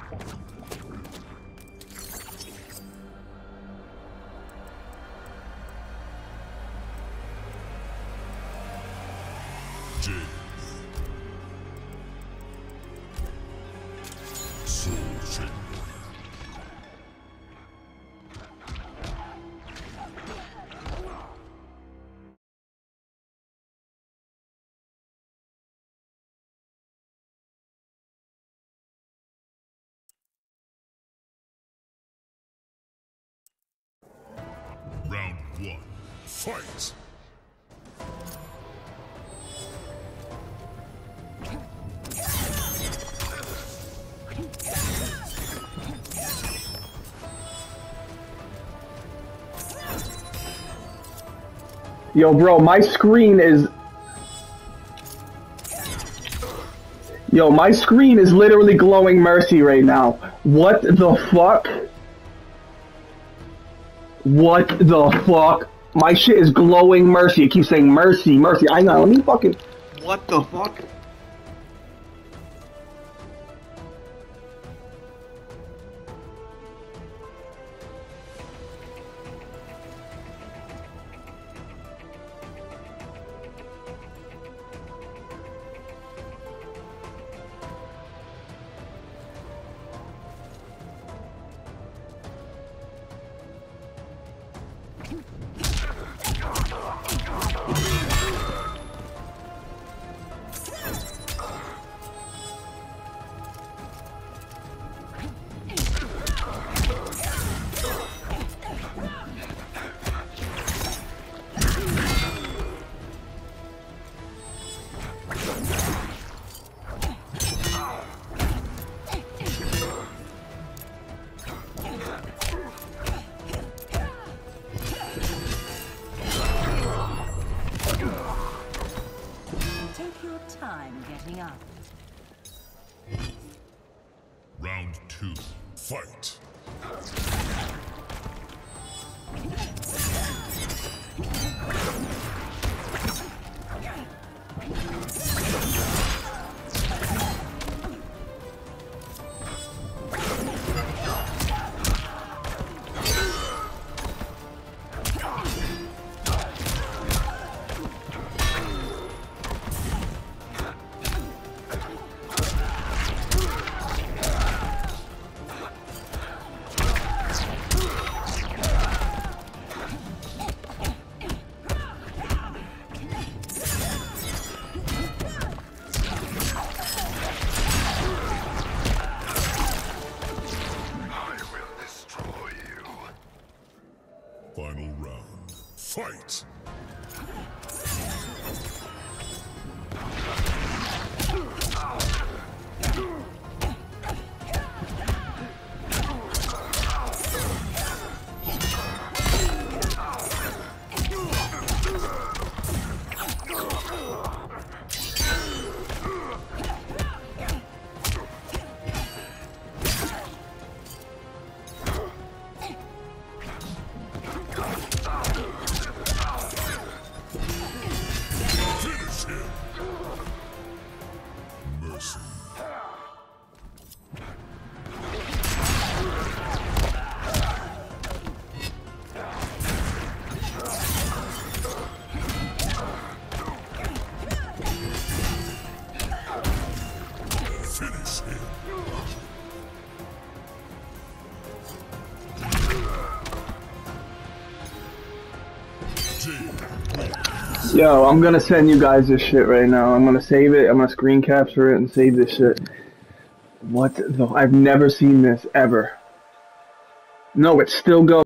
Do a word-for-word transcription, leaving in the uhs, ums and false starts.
Round one, fight! Yo, bro, my screen is... Yo, my screen is literally glowing Mercy right now. What the fuck? What the fuck? My shit is glowing Mercy. It keeps saying Mercy, Mercy. I know, let me fucking... What the fuck? Time getting up. Round two, fight! Final round, fight! Yo, I'm gonna send you guys this shit right now. I'm gonna save it, I'm gonna screen capture it and save this shit. What the? I've never seen this ever. No, it's still going.